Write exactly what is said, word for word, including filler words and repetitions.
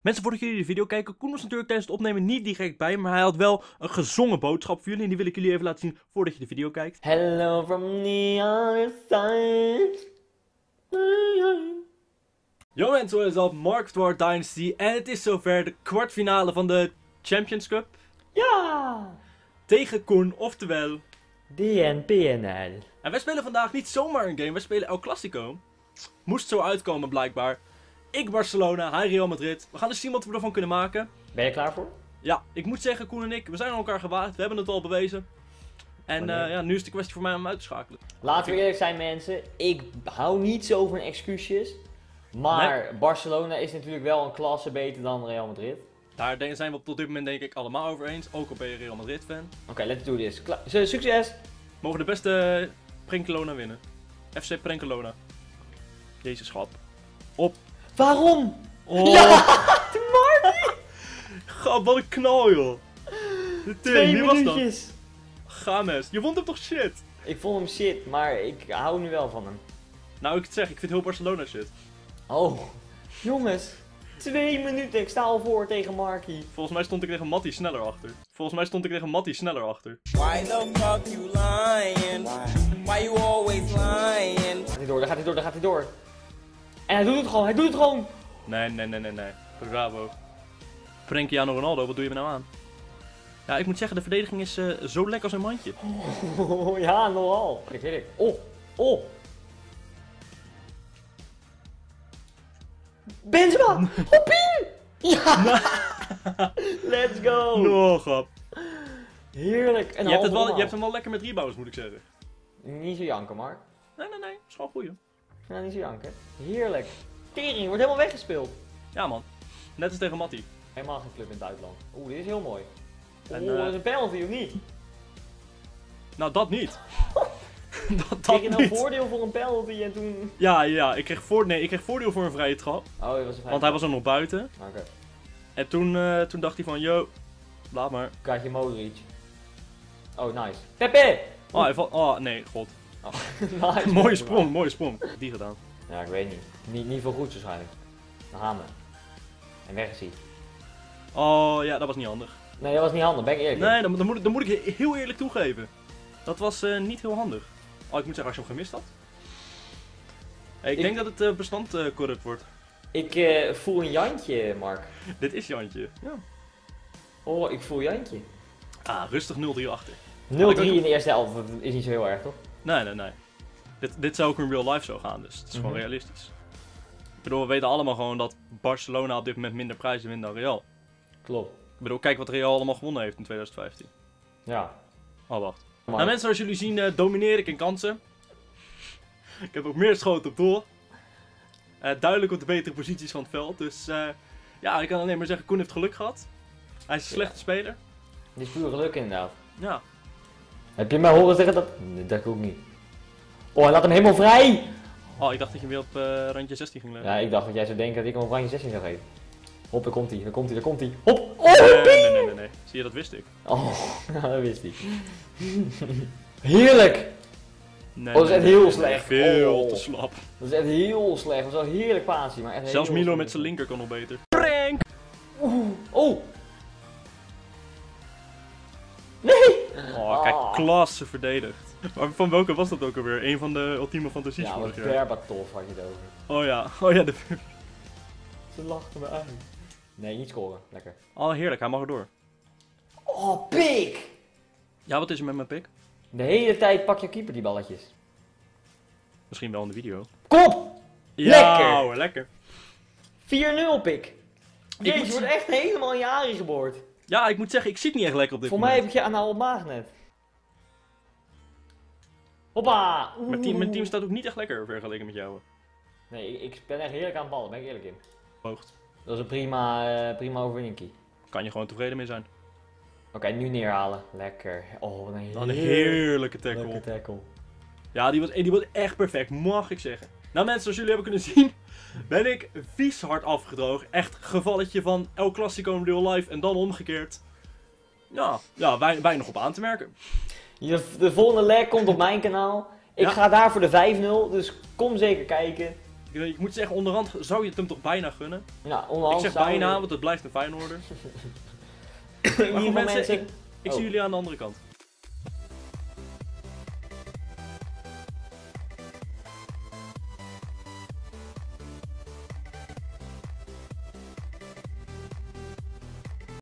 Mensen, voordat jullie de video kijken, Koen was natuurlijk tijdens het opnemen niet direct bij, maar hij had wel een gezongen boodschap voor jullie en die wil ik jullie even laten zien voordat je de video kijkt. Hello from the other side. Yo mensen, wat is op Mark of War Dynasty en het is zover de kwartfinale van de Champions Cup. Ja! Tegen Koen, oftewel D N P N L. En wij spelen vandaag niet zomaar een game, wij spelen El Clasico. Moest zo uitkomen blijkbaar. Ik Barcelona, hij Real Madrid. We gaan eens zien wat we ervan kunnen maken. Ben je klaar voor? Ja, ik moet zeggen, Koen en ik, we zijn aan elkaar gewaagd. We hebben het al bewezen. En uh, ja, nu is het de kwestie voor mij om hem uit te schakelen. Laten we eerlijk zijn mensen, ik hou niet zo van excuusjes. Maar nee. Barcelona is natuurlijk wel een klasse beter dan Real Madrid. Daar zijn we tot dit moment denk ik allemaal over eens, ook al ben je Real Madrid fan. Oké, okay, let's do this. Kla Succes! Mogen de beste Prenkelona winnen. F C Prenkelona. Jezus schat. Op. Waarom? Oh. Ja, de Marty! Gap, wat een knal joh. De Twee wie was minuutjes. dat? Games, je vond hem toch shit? Ik vond hem shit, maar ik hou nu wel van hem. Nou, ik het zeg, ik vind heel Barcelona shit. Oh, jongens. Twee minuten, ik sta al voor tegen Marky. Volgens mij stond ik tegen Matty sneller achter. Volgens mij stond ik tegen Matty sneller achter. Why the fuck you lying? Why you always lying? Gaat hij door, daar gaat hij door, daar gaat hij door. En hij doet het gewoon, hij doet het gewoon. Nee, nee, nee, nee, nee. Bravo. Cristiano Ronaldo, wat doe je me nou aan? Ja, ik moet zeggen, de verdediging is uh, zo lekker als een mandje. Oh, ja, nogal. Kijk, kijk. Oh, oh. Benzema! Hoppie! Ja! Let's go! No, grap. Heerlijk. En je, hebt het wel, je hebt hem wel lekker met rebounds, moet ik zeggen. Niet zo janken, Mark. Nee, nee, nee. Is gewoon goeie. Ja, niet zo janken. Heerlijk. Tering, wordt helemaal weggespeeld. Ja, man. Net als tegen Matty. Helemaal geen club in het buitenland. Oeh, dit is heel mooi. Oeh, uh... dat is een penalty, of niet? Nou, dat niet. dat, dat kreeg je nou niet. voordeel voor een penalty en toen... Ja, ja. Ik kreeg, voor... nee, ik kreeg voordeel voor een vrije trap. Oh, dat was een vrije Want hij was er nog buiten. Oké. Okay. En toen, uh, toen dacht hij van, yo, laat maar. Krijg je Modric. Oh, nice. Pepe! Oh, hij valt... Oh, nee, god. Oh. Nice. mooie sprong, mooie sprong. Die gedaan. Ja, ik weet niet. Niet, niet veel goeds waarschijnlijk. Dan gaan we. En weg is hij. Oh, ja, dat was niet handig. Nee, dat was niet handig, ben ik eerlijk. Nee, dan, dan, moet, dan moet ik heel eerlijk toegeven. Dat was uh, niet heel handig. Oh, ik moet zeggen, als je hem gemist had. Hey, ik, ik denk dat het uh, bestand uh, corrupt wordt. Ik uh, voel een Jantje, Mark. Dit is Jantje. Ja. Oh, ik voel Jantje. Ah, rustig nul drie achter. nul drie in de eerste helft, dat is niet zo heel erg, toch? Nee, nee, nee. Dit, dit zou ook in real life zo gaan, dus het is mm-hmm. gewoon realistisch. Ik bedoel, we weten allemaal gewoon dat Barcelona op dit moment minder prijzen wint dan Real. Klopt. Ik bedoel, kijk wat Real allemaal gewonnen heeft in twintig vijftien. Ja. Oh, wacht. Maar... Nou mensen, zoals jullie zien uh, domineer ik in kansen. Ik heb ook meer schoten op doel. Uh, duidelijk op de betere posities van het veld. Dus uh, ja, ik kan alleen maar zeggen, Koen heeft geluk gehad. Hij is een slechte ja. speler. Dit is puur geluk inderdaad. Ja. Heb je mij horen zeggen dat... Nee, dat ook niet. Oh, hij laat hem helemaal vrij! Oh, ik dacht dat je weer op uh, randje zestien ging leggen. Ja, ik dacht dat jij zou denken dat ik hem op randje zestien zou geven. Hop, daar komt hij, daar komt hij, daar komt hij. Hop! Oh, nee, nee, nee, nee, nee. Zie je, dat wist ik. Oh, dat wist hij. Heerlijk! Nee, oh, dat is echt nee, heel nee, slecht. Nee, veel oh. te slap. Dat is echt heel slecht. Dat is wel heerlijk paasje, maar echt Zelfs heel Milo slecht. met zijn linker kan nog beter. Prank! Oeh, oh! Nee! Oh, kijk, ah. klasse verdedigd. Maar van welke was dat ook alweer? Een van de ultieme fantasies ja, vorig jaar. Berbatov had je het over. Oh ja, oh ja, de... Ze lachten me uit. Nee, niet scoren. Lekker. Oh, heerlijk, hij mag erdoor. Oh, pik! Ja, wat is er met mijn pik? De hele tijd pak je keeper die balletjes. Misschien wel in de video. Kop! Ja, lekker! Ouwe, lekker. vier nul pik. Jezus, moet... je wordt echt helemaal een jari geboord. Ja, ik moet zeggen, ik zit niet echt lekker op dit Voor moment. mij heb ik je aan oude magnet. Hoppa! Mijn team, mijn team staat ook niet echt lekker vergeleken met jou. Nee, ik, ik ben echt heerlijk aan het ballen, ben ik eerlijk in. Hoogd. Dat is een prima, uh, prima overwinningkie. Kan je gewoon tevreden mee zijn. Oké, okay, nu neerhalen. Lekker. Oh, wat een heerlijke, een heerlijke tackle. Heerlijke tackle. Ja, die was, die was echt perfect, mag ik zeggen. Nou mensen, zoals jullie hebben kunnen zien, ben ik vies hard afgedroogd. Echt gevalletje van El Clasico in real life en dan omgekeerd. Ja, ja wij, weinig op aan te merken. Je, de volgende leg komt op mijn kanaal. Ik ja. ga daar voor de vijf nul, dus kom zeker kijken. Ik, ik moet zeggen, onderhand zou je het hem toch bijna gunnen. Nou, Ik onderhand zeg zou je- bijna, want het blijft een Fijenoorder. in Maar ieder goed geval mensen, mensen... ik, ik Oh. zie jullie aan de andere kant.